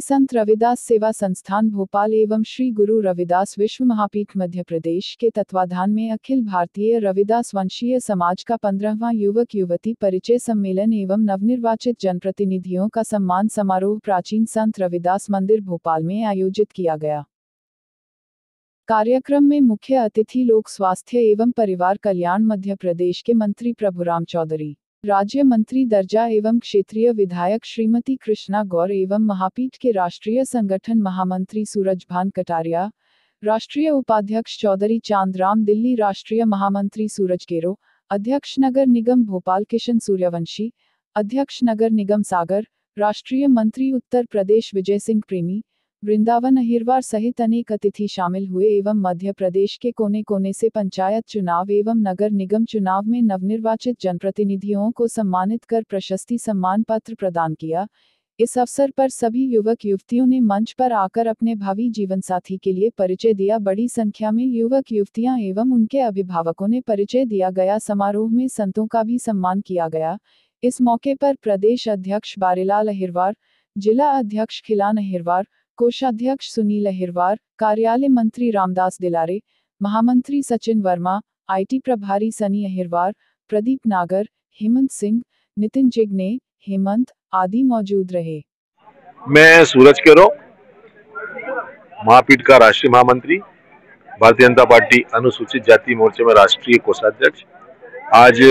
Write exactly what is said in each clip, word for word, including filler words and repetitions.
संत रविदास सेवा संस्थान भोपाल एवं श्री गुरु रविदास विश्व महापीठ मध्य प्रदेश के तत्वाधान में अखिल भारतीय रविदास वंशीय समाज का पंद्रहवां युवक युवती परिचय सम्मेलन एवं नवनिर्वाचित जनप्रतिनिधियों का सम्मान समारोह प्राचीन संत रविदास मंदिर भोपाल में आयोजित किया गया। कार्यक्रम में मुख्य अतिथि लोक स्वास्थ्य एवं परिवार कल्याण मध्य प्रदेश के मंत्री प्रभुराम चौधरी, राज्य मंत्री दर्जा एवं क्षेत्रीय विधायक श्रीमती कृष्णा गौर एवं महापीठ के राष्ट्रीय संगठन महामंत्री सूरजभान कटारिया, राष्ट्रीय उपाध्यक्ष चौधरी चांदराम दिल्ली, राष्ट्रीय महामंत्री सूरज केरो, अध्यक्ष नगर निगम भोपाल किशन सूर्यवंशी, अध्यक्ष नगर निगम सागर, राष्ट्रीय मंत्री उत्तर प्रदेश विजय सिंह प्रेमी, वृंदावन अहिरवार सहित अनेक अतिथि शामिल हुए एवं मध्य प्रदेश के कोने कोने से पंचायत चुनाव एवं नगर निगम चुनाव में नवनिर्वाचित जनप्रतिनिधियों को सम्मानित कर प्रशस्ति सम्मान पत्र प्रदान किया। इस अवसर पर सभी युवक युवतियों ने मंच पर आकर अपने भावी जीवनसाथी के लिए परिचय दिया। बड़ी संख्या में युवक युवतियां एवं उनके अभिभावकों ने परिचय दिया गया। समारोह में संतों का भी सम्मान किया गया। इस मौके पर प्रदेश अध्यक्ष बारीलाल अहिरवार, जिला अध्यक्ष खिलान अहिरवार, कोषाध्यक्ष सुनील अहिरवार, कार्यालय मंत्री रामदास दिलारे, महामंत्री सचिन वर्मा, आईटी प्रभारी सनी अहिरवार, प्रदीप नागर, हेमंत सिंह, नितिन जिग्ने, हेमंत आदि मौजूद रहे। मैं सूरज केरो, महापीठ का राष्ट्रीय महामंत्री, भारतीय जनता पार्टी अनुसूचित जाति मोर्चे में राष्ट्रीय कोषाध्यक्ष। आज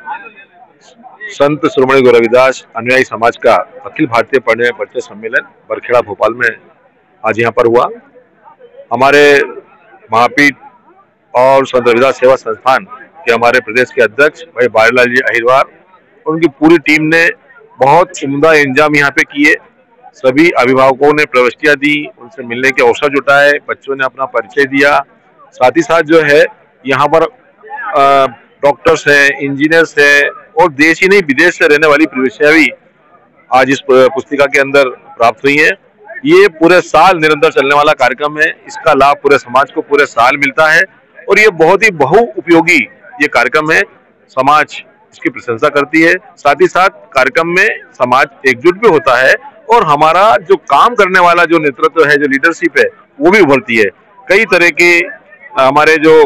संत शिरोमणि गुरु रविदास अनुयायी समाज का अखिल भारतीय परिचय सम्मेलन बरखेड़ा भोपाल में आज यहाँ पर हुआ। हमारे महापीठ और संत रविदास सेवा संस्थान के हमारे प्रदेश के अध्यक्ष भाई बारीलाल जी अहिरवार, उनकी पूरी टीम ने बहुत उम्दा इंतजाम यहाँ पे किए। सभी अभिभावकों ने प्रविष्टियाँ दी, उनसे मिलने के अवसर जुटाए, बच्चों ने अपना परिचय दिया। साथ ही साथ जो है यहाँ पर डॉक्टर्स हैं, इंजीनियर्स हैं और देश ही नहीं विदेश से रहने वाली प्रविष्टियाँ भी आज इस पुस्तिका के अंदर प्राप्त हुई हैं। ये पूरे साल निरंतर चलने वाला कार्यक्रम है। इसका लाभ पूरे समाज को पूरे साल मिलता है और ये बहुत ही बहु उपयोगी ये कार्यक्रम है। समाज इसकी प्रशंसा करती है। साथ ही साथ कार्यक्रम में समाज एकजुट भी होता है और हमारा जो काम करने वाला जो नेतृत्व है, जो लीडरशिप है, वो भी उभरती है। कई तरह के हमारे जो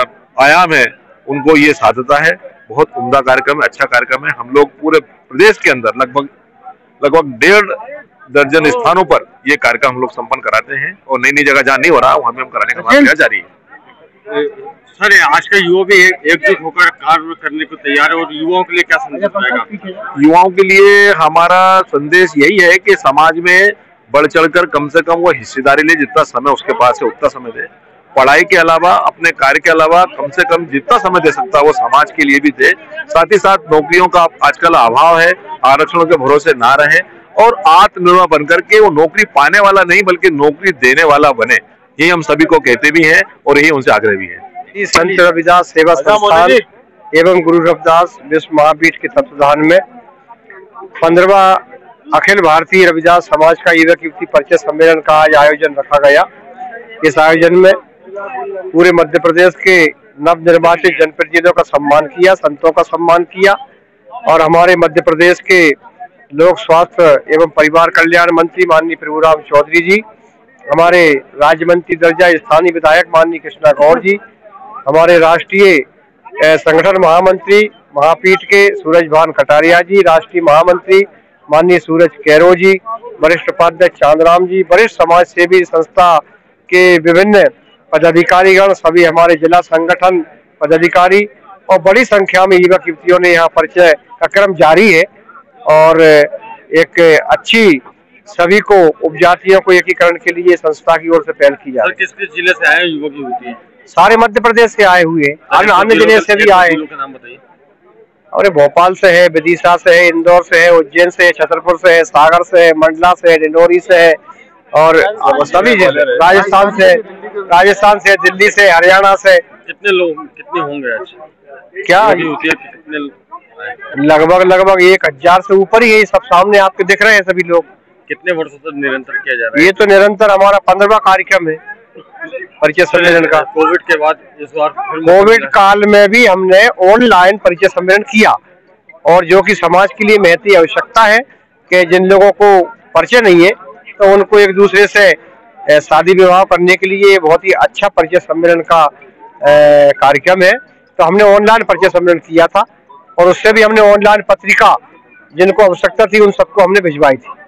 आयाम है उनको ये साधता है। बहुत उम्दा कार्यक्रम है, अच्छा कार्यक्रम है। हम लोग पूरे प्रदेश के अंदर लगभग लगभग डेढ़ दर्जन स्थानों पर ये कार्यक्रम हम लोग संपन्न कराते हैं और नई नई जगह जहाँ नहीं हो रहा वहाँ में हम कराने का प्रयास जारी है। सर, आज के युवा भी एकजुट होकर कार्य करने को तैयार है और युवाओं के लिए क्या संदेश रहेगा? युवाओं के लिए हमारा संदेश यही है कि समाज में बढ़ चढ़कर कम से कम वो हिस्सेदारी ले, जितना समय उसके पास है उतना समय दे। पढ़ाई के अलावा, अपने कार्य के अलावा कम से कम जितना समय दे सकता है वो समाज के लिए भी दे। साथ ही साथ नौकरियों का आजकल अभाव है, आरक्षणों के भरोसे ना रहे और आत्मनिर्भर बनकर के वो नौकरी पाने वाला नहीं बल्कि नौकरी देने वाला बने। यही हम सभी को कहते भी हैं और यही उनसे आग्रह भी है। संत रविदास सेवा संस्थान एवं गुरु रविदास विश्व महापीठ के तत्वाधान में पंद्रहवां अखिल भारतीय रविदास समाज का युवक युवती परिचय सम्मेलन का आज आयोजन रखा गया। इस आयोजन में पूरे मध्य प्रदेश के नवनिर्वाचित जनप्रतिनिधियों का सम्मान किया, संतों का सम्मान किया और हमारे मध्य प्रदेश के लोक स्वास्थ्य एवं परिवार कल्याण मंत्री माननीय प्रभुराम चौधरी जी, हमारे राज्य मंत्री दर्जा स्थानीय विधायक माननीय कृष्णा गौर जी, हमारे राष्ट्रीय संगठन महामंत्री महापीठ के सूरजभान कटारिया जी, राष्ट्रीय महामंत्री माननीय सूरज केरो जी, वरिष्ठ उपाध्यक्ष चांदराम जी, वरिष्ठ समाज सेवी संस्था के विभिन्न पदाधिकारीगण, सभी हमारे जिला संगठन पदाधिकारी और बड़ी संख्या में युवक युवतियों ने यहाँ परिचय का क्रम जारी है और एक अच्छी सभी को उपजातियों को एकीकरण के लिए संस्था की ओर से पहल की जा रही है। किस किस जिले से आए युवक युवती? सारे मध्य प्रदेश से आए हुए, अन्य जिले से भी आए। नाम बताइए। और भोपाल से है, विदिशा से है, इंदौर से है, उज्जैन से है, छतरपुर से है, सागर से है, मंडला से है, डिंडोरी से है और सभी जिले, राजस्थान से राजस्थान से दिल्ली से, हरियाणा से। कितने लोग कितने होंगे आज? क्या कितने? लगभग लगभग एक हजार से ऊपर ही है। सब सामने आपके दिख रहे हैं सभी लोग। कितने वर्षों से निरंतर किया जा रहा है? ये तो निरंतर हमारा पंद्रहवां कार्यक्रम है परिचय सम्मेलन का। कोविड के बाद इस बार कोविड काल में भी हमने ऑनलाइन परिचय सम्मेलन किया और जो कि समाज के लिए महती आवश्यकता है कि जिन लोगों को परिचय नहीं है तो तो उनको एक दूसरे से अ, शादी विवाह करने के लिए बहुत ही अच्छा परिचय सम्मेलन का अ, कार्यक्रम है। तो हमने ऑनलाइन परिचय सम्मेलन किया था और उससे भी हमने ऑनलाइन पत्रिका जिनको आवश्यकता थी उन सबको हमने भिजवाई थी।